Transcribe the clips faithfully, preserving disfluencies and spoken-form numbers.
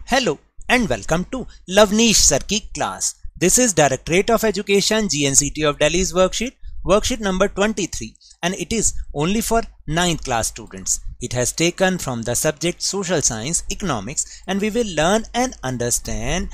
Hello and welcome to Lavneesh Sir ki class. This is Directorate of Education G N C T of Delhi's worksheet, worksheet number twenty-three, and it is only for ninth class students. It has taken from the subject Social Science, Economics, and we will learn and understand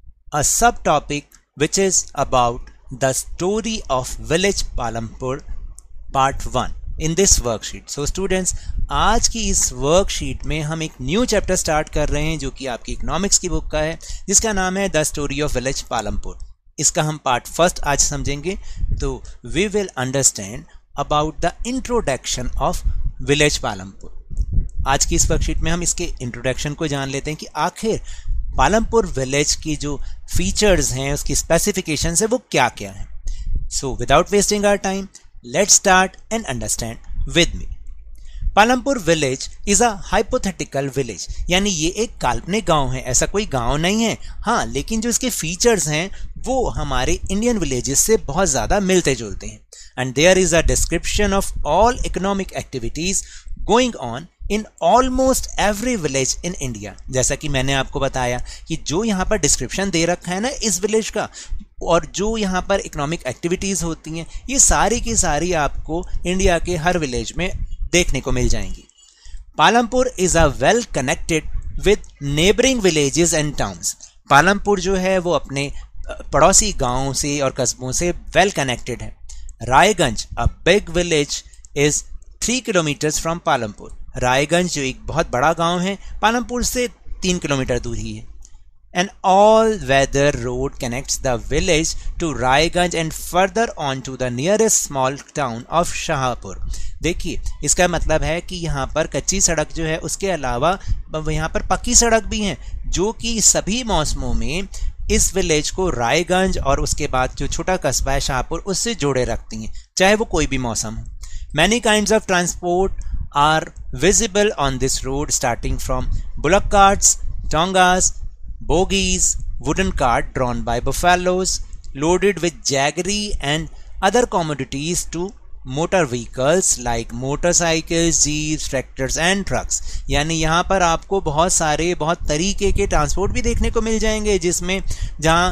a subtopic which is about the story of village Palampur part one in this worksheet. So students, आज की इस worksheet में हम एक new chapter start कर रहे हैं जो कि आपकी इकोनॉमिक्स की बुक का है, जिसका नाम है the story of village Palampur. इसका हम पार्ट फर्स्ट आज समझेंगे. तो we will understand about the introduction of village Palampur. आज की इस वर्कशीट में हम इसके इंट्रोडक्शन को जान लेते हैं कि आखिर पालमपुर विलेज की जो फीचर्स हैं, उसकी स्पेसिफिकेशन है, वो क्या क्या है. So without wasting our time, let's start and understand with me. Palampur village is a hypothetical village, यानी ये एक काल्पनिक गांव है. ऐसा कोई गांव नहीं है, हाँ, लेकिन जो इसके फीचर्स हैं वो हमारे इंडियन विलेजेस से बहुत ज़्यादा मिलते जुलते हैं. And there is a description of all economic activities going on in almost every village in India. जैसा कि मैंने आपको बताया कि जो यहाँ पर डिस्क्रिप्शन दे रखा है ना इस विलेज का, और जो यहाँ पर इकोनॉमिक एक्टिविटीज़ होती हैं, ये सारी की सारी आपको इंडिया के हर विलेज में देखने को मिल जाएंगी. Palampur is a well connected with neighbouring villages and towns. Palampur जो है वो अपने पड़ोसी गांवों से और कस्बों से वेल कनेक्टेड है. Raiganj, a big village, is three kilometres from Palampur. Raiganj जो एक बहुत बड़ा गांव है, पालमपुर से तीन किलोमीटर दूर ही है. An all-weather road connects the village to Raiganj and further on to the nearest small town of Shahpur. देखिए, इसका मतलब है कि यहाँ पर कच्ची सड़क जो है, उसके अलावा यहाँ पर पक्की सड़क भी हैं, जो कि सभी मौसमों में इस विलेज को रायगंज और उसके बाद जो छोटा कस्बा है शाहपुर, उससे जोड़े रखती हैं, चाहे वो कोई भी मौसम हो. Many kinds of transport are visible on this road, starting from bullock carts, tongas, bogies, wooden cart drawn by buffaloes loaded with jaggery and other commodities to motor vehicles like motorcycles, jeeps, tractors and trucks. यानी यहाँ पर आपको बहुत सारे बहुत तरीके के transport भी देखने को मिल जाएंगे, जिसमें जहाँ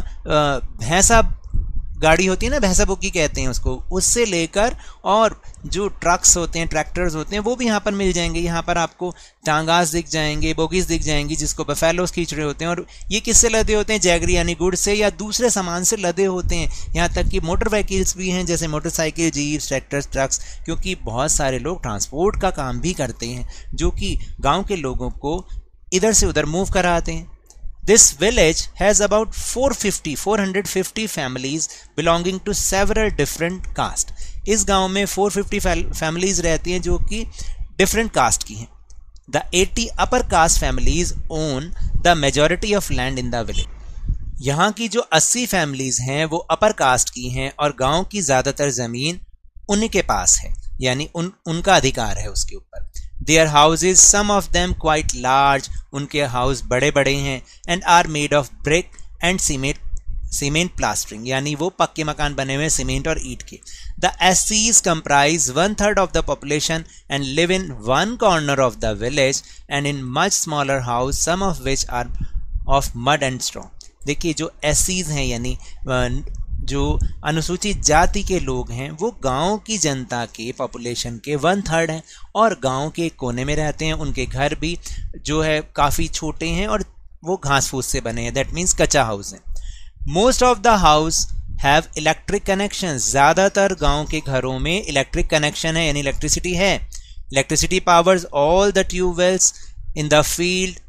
भैंसा गाड़ी होती है ना, भैंसा बुकी कहते हैं उसको, उससे लेकर और जो ट्रक्स होते हैं, ट्रैक्टर्स होते हैं, वो भी यहाँ पर मिल जाएंगे. यहाँ पर आपको टांगास दिख जाएंगे, बोगीज दिख जाएंगी, जिसको बफेलोस खींच रहे होते हैं, और ये किससे लदे होते हैं? जैगरी यानी गुड़ से या दूसरे सामान से लदे होते हैं. यहाँ तक कि मोटर व्हीकल्स भी हैं, जैसे मोटरसाइकिल, जीप्स, ट्रैक्टर्स, ट्रक्स, क्योंकि बहुत सारे लोग ट्रांसपोर्ट का काम भी करते हैं, जो कि गाँव के लोगों को इधर से उधर मूव कराते हैं. This village has about four hundred fifty families belonging to several different caste. इस गांव में four hundred fifty families रहती हैं जो कि different caste की हैं. The eighty upper caste families own the majority of land in the village. यहाँ की जो अस्सी families हैं वो upper caste की हैं और गांव की ज़्यादातर ज़मीन उन्हीं के पास है, यानी उन उनका अधिकार है उसके ऊपर. Their houses, some of them quite large, उनके हाउस बड़े बड़े हैं, and are made of brick and cement cement plastering, यानी वो पक्के मकान बने हुए सीमेंट और ईंट के. The S Cs comprise one third of the population and live in one corner of the village and in much smaller house, some of which are of mud and straw. देखिए, जो S Cs हैं यानी जो अनुसूचित जाति के लोग हैं, वो गांव की जनता के पॉपुलेशन के वन थर्ड हैं और गांव के कोने में रहते हैं. उनके घर भी जो है काफ़ी छोटे हैं और वो घास फूस से बने हैं, दैट मीन्स कच्चा हाउस है. Most of the house have electric connection. ज़्यादातर गांव के घरों में इलेक्ट्रिक कनेक्शन है, यानी इलेक्ट्रिसिटी है. Electricity powers all the tubewells in the field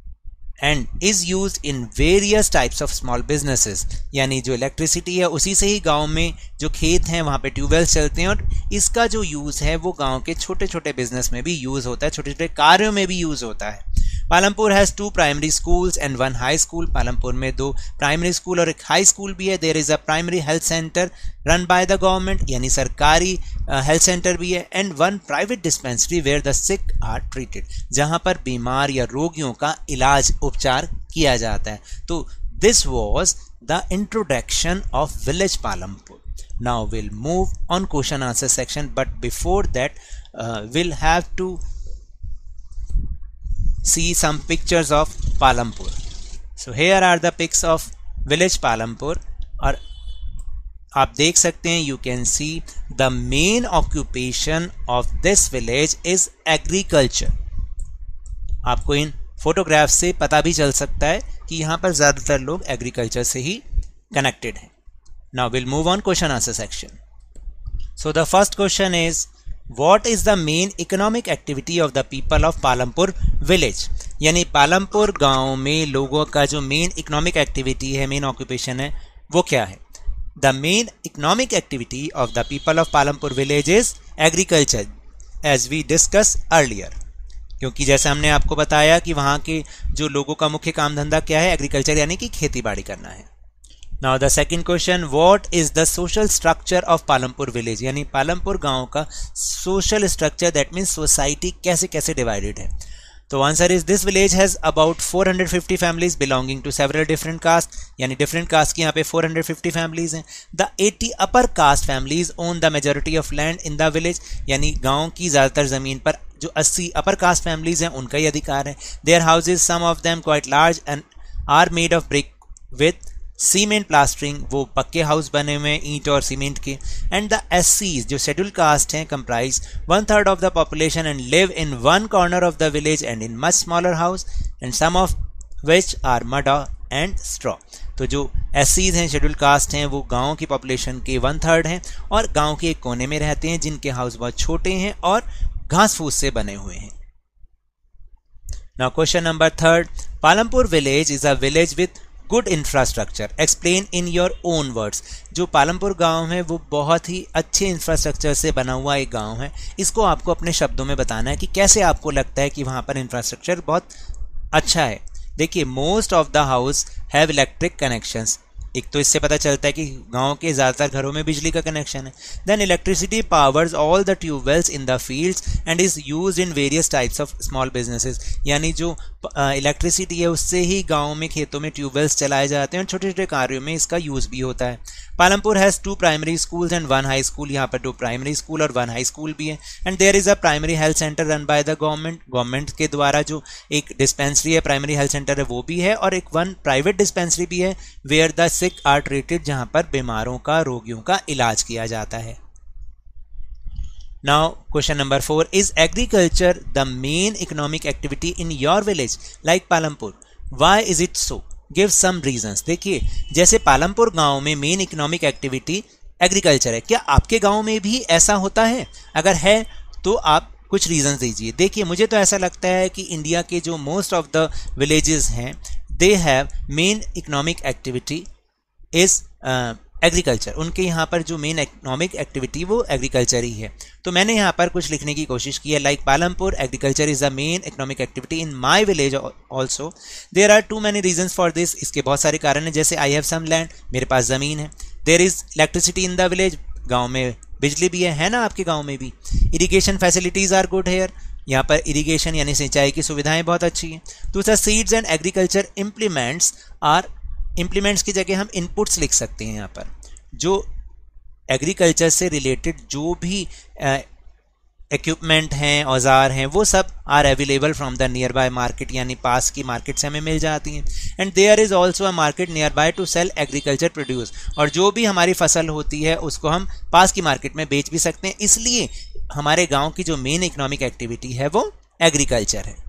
and is used in various types of small businesses. यानी जो इलेक्ट्रिसिटी है उसी से ही गांव में जो खेत हैं वहाँ पे ट्यूबवेल्स चलते हैं, और इसका जो यूज़ है वो गांव के छोटे छोटे बिजनेस में भी यूज़ होता है, छोटे छोटे कार्यों में भी यूज़ होता है. Palampur has two primary schools and one high school. Palampur में दो प्राइमरी स्कूल और एक हाई स्कूल भी है. There is a primary health centre run by the government, यानी सरकारी हेल्थ सेंटर भी है, and one private dispensary where the sick are treated, जहाँ पर बीमार या रोगियों का इलाज उपचार किया जाता है. तो this was the introduction of village Palampur. Now will move on question answer section, but before that will have to see some pictures of Palampur. So here are the pics of village Palampur. और आप देख सकते हैं, you can see the main occupation of this village is agriculture. आपको इन photograph से पता भी चल सकता है कि यहाँ पर ज़्यादातर लोग एग्रीकल्चर से ही कनेक्टेड हैं। Now will move on question answer section. So the first question is what is the main economic activity of the people of Palampur village. यानी पालमपुर गांव में लोगों का जो मेन इकोनॉमिक एक्टिविटी है, मेन ऑक्यूपेशन है, वो क्या है। The main economic activity of the people of Palampur village is agriculture as we discuss earlier. क्योंकि जैसे हमने आपको बताया कि वहाँ के जो लोगों का मुख्य काम धंधा क्या है, एग्रीकल्चर यानी कि खेती बाड़ी करना है। Now the second question, what is the social structure of Palampur village. यानी पालमपुर गांव का social structure, that means society कैसे कैसे डिवाइडेड है। तो answer is this village has about four hundred fifty families belonging to several different caste. यानी different caste की यहाँ पे फोर हंड्रेड फिफ्टी फैमिलीज हैं। The eighty upper caste families own the majority of land in the village. यानी गांव की ज़्यादातर ज़मीन पर जो अस्सी अपर कास्ट फैमिलीज हैं उनका ही अधिकार है। Their houses some of them quite large and are made of brick with cement plastering. वो पक्के हाउस बने हुए हैं ईंट और सीमेंट के। एंड द एस सीज जो शेड्यूल कास्ट हैं comprise one third of the population and live in one corner of the village and in much smaller house and some of which are mud and straw. तो जो S Cs हैं, schedule caste हैं, वो गाँव की population के one third हैं और गाँव के एक कोने में रहते हैं जिनके हाउस बहुत छोटे हैं और घास फूस से बने हुए हैं। Now question number third, Palampur village is a village with good infrastructure, explain in your own words. जो पालमपुर गांव है वो बहुत ही अच्छे इंफ्रास्ट्रक्चर से बना हुआ एक गांव है। इसको आपको अपने शब्दों में बताना है कि कैसे आपको लगता है कि वहाँ पर इंफ्रास्ट्रक्चर बहुत अच्छा है। देखिए, most of the house have electric connections. एक तो इससे पता चलता है कि गांव के ज़्यादातर घरों में बिजली का कनेक्शन है। Then electricity powers all the tubewells in the fields and is used in various types of small businesses. यानी जो इलेक्ट्रिसिटी है उससे ही गांव में खेतों में ट्यूबवेल्स चलाए जाते हैं और छोटे छोटे कार्यों में इसका यूज़ भी होता है। Palampur has two primary schools and one high school. यहाँ पर दो प्राइमरी स्कूल और वन हाई स्कूल भी है। And there is a primary health centre run by the government. Government के द्वारा जो एक डिस्पेंसरी है, प्राइमरी हेल्थ सेंटर है, वो भी है और एक वन प्राइवेट डिस्पेंसरी भी है where the sick are treated, जहाँ पर बीमारों का, रोगियों का इलाज किया जाता है। Now question number four, is agriculture the main economic activity in your village like Palampur? Why is it so? Give some reasons. देखिए, जैसे पालमपुर गांव में मेन इकोनॉमिक एक्टिविटी एग्रीकल्चर है, क्या आपके गांव में भी ऐसा होता है? अगर है तो आप कुछ रीजंस दीजिए। देखिए, मुझे तो ऐसा लगता है कि इंडिया के जो मोस्ट ऑफ द विलेजेस हैं, they have main economic activity is agriculture. उनके यहाँ पर जो मेन इकोनॉमिक एक्टिविटी वो एग्रीकल्चर ही है। तो मैंने यहाँ पर कुछ लिखने की कोशिश की है, like Palampur agriculture is the main economic activity in my village also. There are too many reasons for this. इसके बहुत सारे कारण हैं, जैसे आई हैव सम लैंड, मेरे पास ज़मीन है। There is electricity in the village, गाँव में बिजली भी है, है ना आपके गाँव में भी। Irrigation facilities are good here, यहाँ पर इरीगेशन यानी सिंचाई की सुविधाएँ बहुत अच्छी हैं। दूसरा, seeds and agriculture implements are, implements की जगह हम इनपुट्स लिख सकते हैं। यहाँ पर जो एग्रीकल्चर से रिलेटेड जो भी इक्विपमेंट हैं, औजार हैं, वो सब are available from the nearby market, यानी पास की मार्केट से हमें मिल जाती हैं। And there is also a market nearby to sell agriculture produce. और जो भी हमारी फसल होती है उसको हम पास की मार्केट में बेच भी सकते हैं। इसलिए हमारे गाँव की जो मेन इकोनॉमिक एक्टिविटी है वो एग्रीकल्चर है।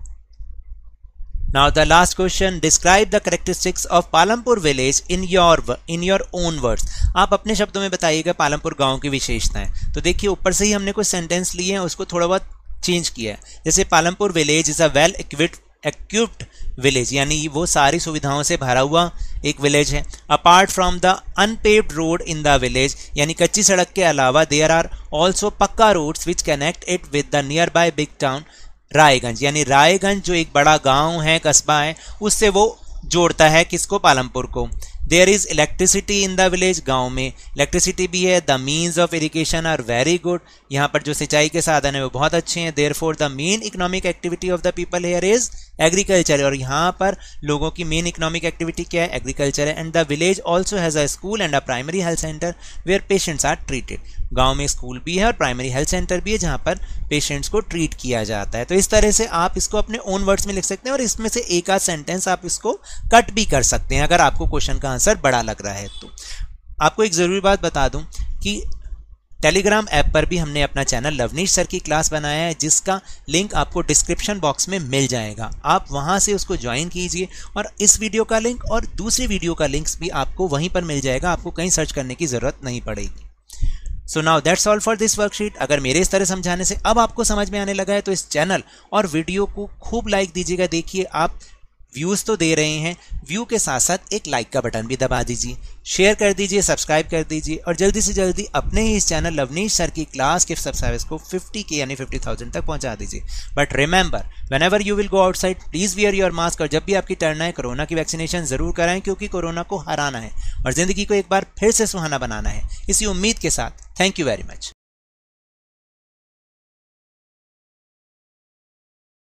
Now the last question, describe the characteristics of Palampur village in your in your own words. आप अपने शब्दों में बताइएगा पालमपुर गांव की विशेषताएं। तो देखिए, ऊपर से ही हमने कुछ सेंटेंस लिए हैं, उसको थोड़ा बहुत चेंज किया है। जैसे Palampur village is a well equipped equipped village, यानी वो सारी सुविधाओं से भरा हुआ एक विलेज है। Apart from the unpaved road in the village, यानी कच्ची सड़क के अलावा there are also pakka roads which connect it with the nearby big town Raiganj, यानी रायगंज जो एक बड़ा गांव है, कस्बा है, उससे वो जोड़ता है किसको, पालमपुर को। There is electricity in the village, गांव में इलेक्ट्रिसिटी भी है। The means of irrigation are very good, यहाँ पर जो सिंचाई के साधन है वो बहुत अच्छे हैं। There for the main economic activity of the people here is agriculture है और यहाँ पर लोगों की मेन इकोनॉमिक एक्टिविटी क्या है, एग्रीकल्चर है। And the village also has a school and a primary health centre where patients are treated. गांव में स्कूल भी है और प्राइमरी हेल्थ सेंटर भी है जहाँ पर पेशेंट्स को ट्रीट किया जाता है। तो इस तरह से आप इसको अपने ओन वर्ड्स में लिख सकते हैं और इसमें से एक आध सेंटेंस आप इसको कट भी कर सकते हैं अगर आपको क्वेश्चन का आंसर बड़ा लग रहा है तो। आपको एक ज़रूरी बात बता दूं कि टेलीग्राम ऐप पर भी हमने अपना चैनल लवनीश सर की क्लास बनाया है, जिसका लिंक आपको डिस्क्रिप्शन बॉक्स में मिल जाएगा। आप वहां से उसको ज्वाइन कीजिए और इस वीडियो का लिंक और दूसरी वीडियो का लिंक्स भी आपको वहीं पर मिल जाएगा, आपको कहीं सर्च करने की ज़रूरत नहीं पड़ेगी। So now that's all for this worksheet. अगर मेरे इस तरह समझाने से अब आपको समझ में आने लगा है तो इस चैनल और वीडियो को खूब लाइक दीजिएगा। देखिए आप व्यूज़ तो दे रहे हैं, व्यू के साथ साथ एक लाइक का बटन भी दबा दीजिए, शेयर कर दीजिए, सब्सक्राइब कर दीजिए और जल्दी से जल्दी अपने ही इस चैनल लवनीश सर की क्लास के सब्सक्राइबर्स को फिफ्टी के यानी फिफ्टी थाउजेंड तक पहुंचा दीजिए। But remember, whenever you will go outside please wear your mask और जब भी आपकी टर्न आए कोरोना की वैक्सीनेशन ज़रूर कराएं, क्योंकि कोरोना को हराना है और ज़िंदगी को एक बार फिर से सुहाना बनाना है। इसी उम्मीद के साथ थैंक यू वेरी मच।